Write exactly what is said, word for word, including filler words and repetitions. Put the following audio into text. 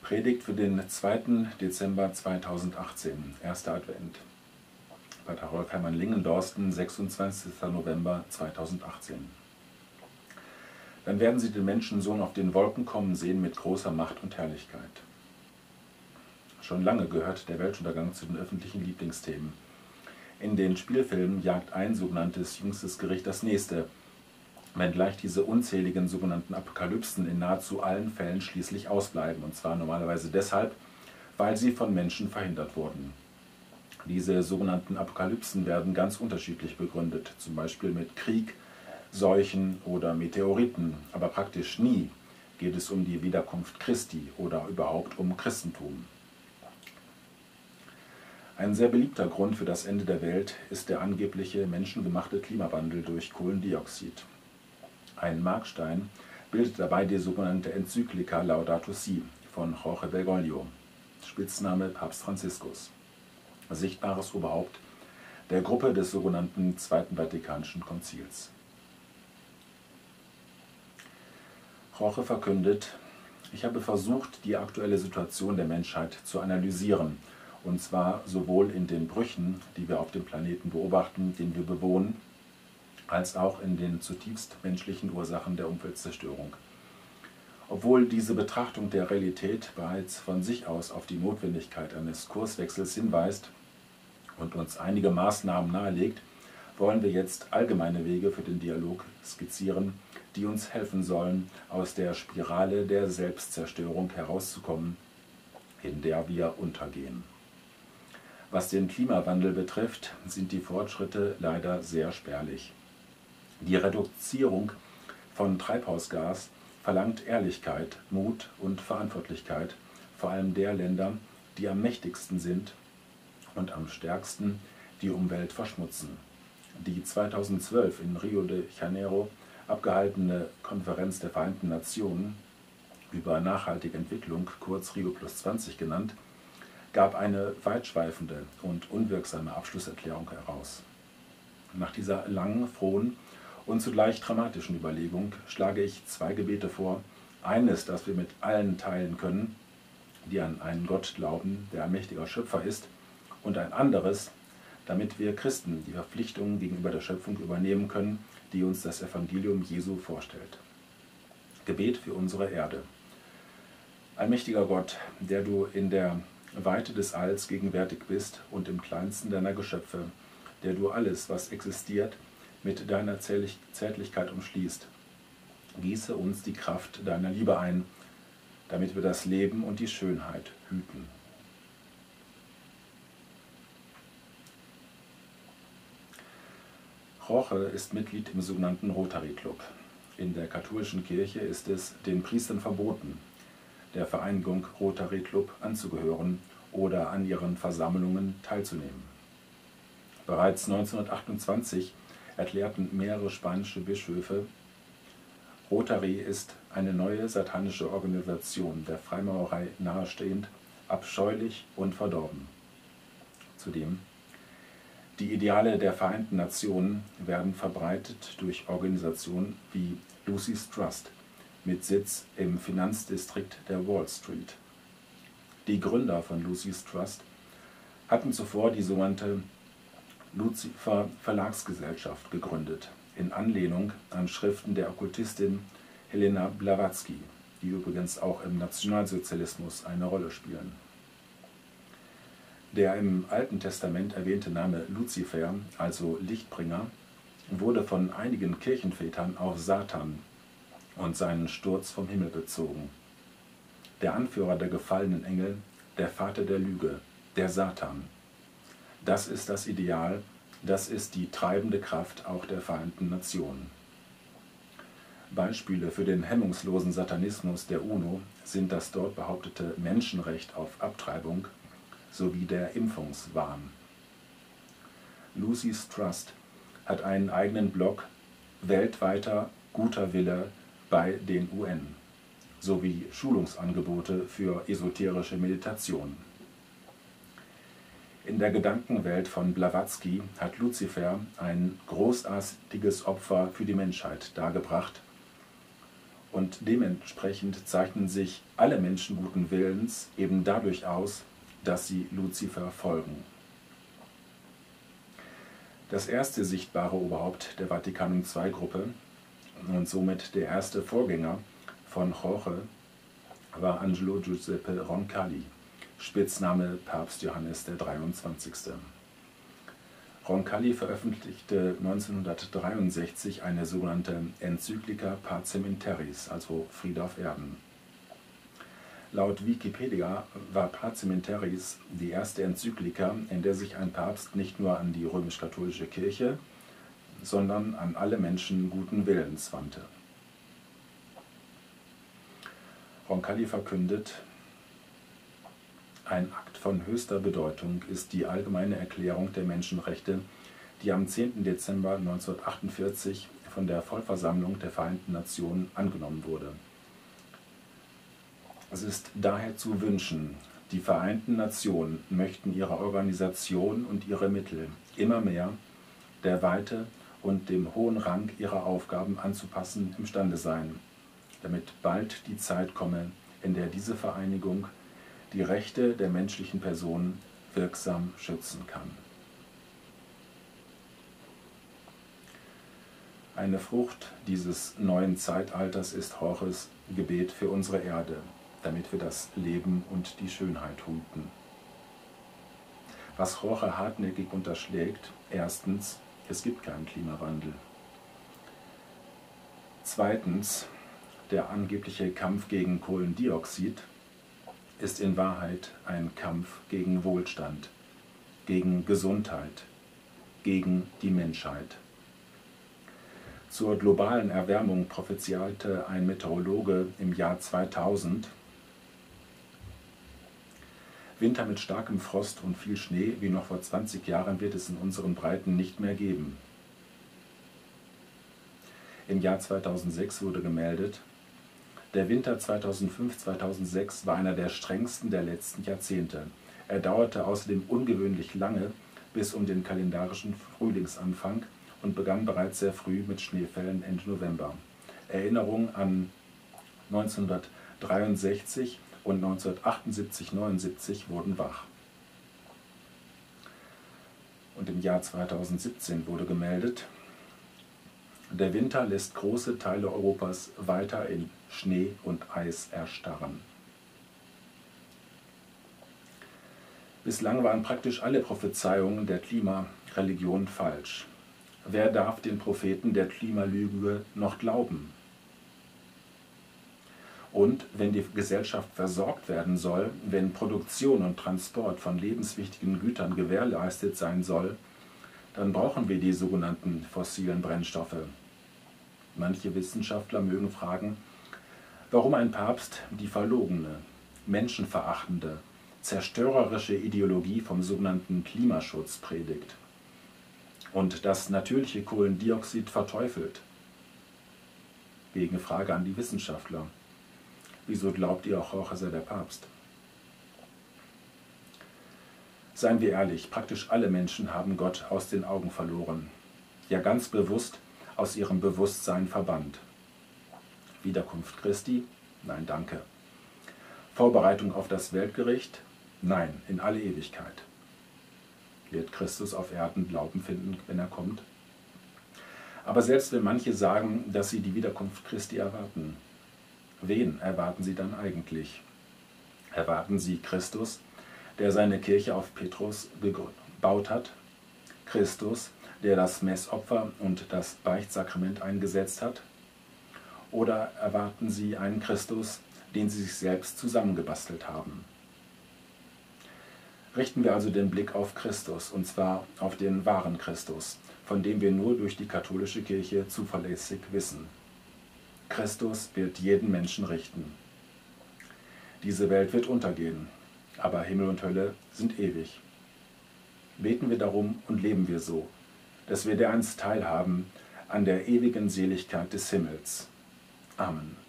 Predigt für den zweiten Dezember zweitausendachtzehn, erster Advent. Pater Rolf Hermann Lingendorsten, sechsundzwanzigster November zweitausendachtzehn. Dann werden sie den Menschensohn auf den Wolken kommen sehen mit großer Macht und Herrlichkeit. Schon lange gehört der Weltuntergang zu den öffentlichen Lieblingsthemen. In den Spielfilmen jagt ein sogenanntes jüngstes Gericht das nächste, wenngleich diese unzähligen sogenannten Apokalypsen in nahezu allen Fällen schließlich ausbleiben, und zwar normalerweise deshalb, weil sie von Menschen verhindert wurden. Diese sogenannten Apokalypsen werden ganz unterschiedlich begründet, zum Beispiel mit Krieg, Seuchen oder Meteoriten, aber praktisch nie geht es um die Wiederkunft Christi oder überhaupt um Christentum. Ein sehr beliebter Grund für das Ende der Welt ist der angebliche menschengemachte Klimawandel durch Kohlendioxid. Ein Markstein bildet dabei die sogenannte Enzyklika Laudato Si von Jorge Bergoglio, Spitzname Papst Franziskus, sichtbares Oberhaupt der Gruppe des sogenannten Zweiten Vatikanischen Konzils. Jorge verkündet: Ich habe versucht, die aktuelle Situation der Menschheit zu analysieren, und zwar sowohl in den Brüchen, die wir auf dem Planeten beobachten, den wir bewohnen, als auch in den zutiefst menschlichen Ursachen der Umweltzerstörung. Obwohl diese Betrachtung der Realität bereits von sich aus auf die Notwendigkeit eines Kurswechsels hinweist und uns einige Maßnahmen nahelegt, wollen wir jetzt allgemeine Wege für den Dialog skizzieren, die uns helfen sollen, aus der Spirale der Selbstzerstörung herauszukommen, in der wir untergehen. Was den Klimawandel betrifft, sind die Fortschritte leider sehr spärlich. Die Reduzierung von Treibhausgas verlangt Ehrlichkeit, Mut und Verantwortlichkeit, vor allem der Länder, die am mächtigsten sind und am stärksten die Umwelt verschmutzen. Die zweitausendzwölf in Rio de Janeiro abgehaltene Konferenz der Vereinten Nationen über nachhaltige Entwicklung, kurz Rio plus zwanzig genannt, gab eine weitschweifende und unwirksame Abschlusserklärung heraus. Nach dieser langen, frohen und zugleich dramatischen Überlegung schlage ich zwei Gebete vor. Eines, das wir mit allen teilen können, die an einen Gott glauben, der ein mächtiger Schöpfer ist, und ein anderes, damit wir Christen die Verpflichtungen gegenüber der Schöpfung übernehmen können, die uns das Evangelium Jesu vorstellt. Gebet für unsere Erde. Allmächtiger Gott, der du in der Weite des Alls gegenwärtig bist und im kleinsten deiner Geschöpfe, der du alles, was existiert, mit deiner Zärtlichkeit umschließt, gieße uns die Kraft deiner Liebe ein, damit wir das Leben und die Schönheit hüten. Jorge ist Mitglied im sogenannten Rotary Club. In der katholischen Kirche ist es den Priestern verboten, der Vereinigung Rotary Club anzugehören oder an ihren Versammlungen teilzunehmen. Bereits neunzehnhundertachtundzwanzig erklärten mehrere spanische Bischöfe, Rotary ist eine neue satanische Organisation, der Freimaurerei nahestehend, abscheulich und verdorben. Zudem: Die Ideale der Vereinten Nationen werden verbreitet durch Organisationen wie Lucy's Trust mit Sitz im Finanzdistrikt der Wall Street. Die Gründer von Lucy's Trust hatten zuvor die sogenannte Lucifer Verlagsgesellschaft gegründet, in Anlehnung an Schriften der Okkultistin Helena Blavatsky, die übrigens auch im Nationalsozialismus eine Rolle spielen. Der im Alten Testament erwähnte Name Luzifer, also Lichtbringer, wurde von einigen Kirchenvätern auf Satan und seinen Sturz vom Himmel bezogen. Der Anführer der gefallenen Engel, der Vater der Lüge, der Satan. Das ist das Ideal, das ist die treibende Kraft auch der Vereinten Nationen. Beispiele für den hemmungslosen Satanismus der UNO sind das dort behauptete Menschenrecht auf Abtreibung sowie der Impfungswahn. Lucy's Trust hat einen eigenen Blog Weltweiter guter Wille bei den U N sowie Schulungsangebote für esoterische Meditation. In der Gedankenwelt von Blavatsky hat Luzifer ein großartiges Opfer für die Menschheit dargebracht Und dementsprechend zeichnen sich alle Menschen guten Willens eben dadurch aus, dass sie Luzifer folgen. Das erste sichtbare Oberhaupt der Vatikanum-zwei-Gruppe und somit der erste Vorgänger von Jorge war Angelo Giuseppe Roncalli, Spitzname Papst Johannes der dreiundzwanzigste. Roncalli veröffentlichte neunzehnhundertdreiundsechzig eine sogenannte Enzyklika Pacem in Terris, also Friede auf Erden. Laut Wikipedia war Pacem in Terris die erste Enzyklika, in der sich ein Papst nicht nur an die römisch-katholische Kirche, sondern an alle Menschen guten Willens wandte. Roncalli verkündet: Ein Akt von höchster Bedeutung ist die Allgemeine Erklärung der Menschenrechte, die am zehnten Dezember neunzehnhundertachtundvierzig von der Vollversammlung der Vereinten Nationen angenommen wurde. Es ist daher zu wünschen, die Vereinten Nationen möchten ihre Organisation und ihre Mittel immer mehr der Weite und dem hohen Rang ihrer Aufgaben anzupassen imstande sein, damit bald die Zeit komme, in der diese Vereinigung die Rechte der menschlichen Personen wirksam schützen kann. Eine Frucht dieses neuen Zeitalters ist Jorges Gebet für unsere Erde, damit wir das Leben und die Schönheit huten. Was Jorge hartnäckig unterschlägt: erstens, es gibt keinen Klimawandel. Zweitens, der angebliche Kampf gegen Kohlendioxid ist in Wahrheit ein Kampf gegen Wohlstand, gegen Gesundheit, gegen die Menschheit. Zur globalen Erwärmung prophezeite ein Meteorologe im Jahr zweitausend: Winter mit starkem Frost und viel Schnee wie noch vor zwanzig Jahren wird es in unseren Breiten nicht mehr geben. Im Jahr zweitausendsechs wurde gemeldet: Der Winter zweitausendfünf zweitausendsechs war einer der strengsten der letzten Jahrzehnte. Er dauerte außerdem ungewöhnlich lange bis um den kalendarischen Frühlingsanfang und begann bereits sehr früh mit Schneefällen Ende November. Erinnerungen an neunzehnhundertdreiundsechzig und neunzehnhundertachtundsiebzig neunundsiebzig wurden wach. Und im Jahr zweitausendsiebzehn wurde gemeldet: Der Winter lässt große Teile Europas weiter in Schnee und Eis erstarren. Bislang waren praktisch alle Prophezeiungen der Klimareligion falsch. Wer darf den Propheten der Klimalüge noch glauben? Und wenn die Gesellschaft versorgt werden soll, wenn Produktion und Transport von lebenswichtigen Gütern gewährleistet sein soll, dann brauchen wir die sogenannten fossilen Brennstoffe. Manche Wissenschaftler mögen fragen, warum ein Papst die verlogene, menschenverachtende, zerstörerische Ideologie vom sogenannten Klimaschutz predigt und das natürliche Kohlendioxid verteufelt. Gegenfrage an die Wissenschaftler: Wieso glaubt ihr auch, Jorge sei der Papst? Seien wir ehrlich, praktisch alle Menschen haben Gott aus den Augen verloren, ja ganz bewusst aus ihrem Bewusstsein verbannt. Wiederkunft Christi? Nein, danke. Vorbereitung auf das Weltgericht? Nein, in alle Ewigkeit. Wird Christus auf Erden Glauben finden, wenn er kommt? Aber selbst wenn manche sagen, dass sie die Wiederkunft Christi erwarten, wen erwarten sie dann eigentlich? Erwarten sie Christus, der seine Kirche auf Petrus gebaut hat? Christus, der das Messopfer und das Beichtsakrament eingesetzt hat? Oder erwarten sie einen Christus, den sie sich selbst zusammengebastelt haben? Richten wir also den Blick auf Christus, und zwar auf den wahren Christus, von dem wir nur durch die katholische Kirche zuverlässig wissen. Christus wird jeden Menschen richten. Diese Welt wird untergehen, aber Himmel und Hölle sind ewig. Beten wir darum und leben wir so, dass wir dereinst teilhaben an der ewigen Seligkeit des Himmels. Amen.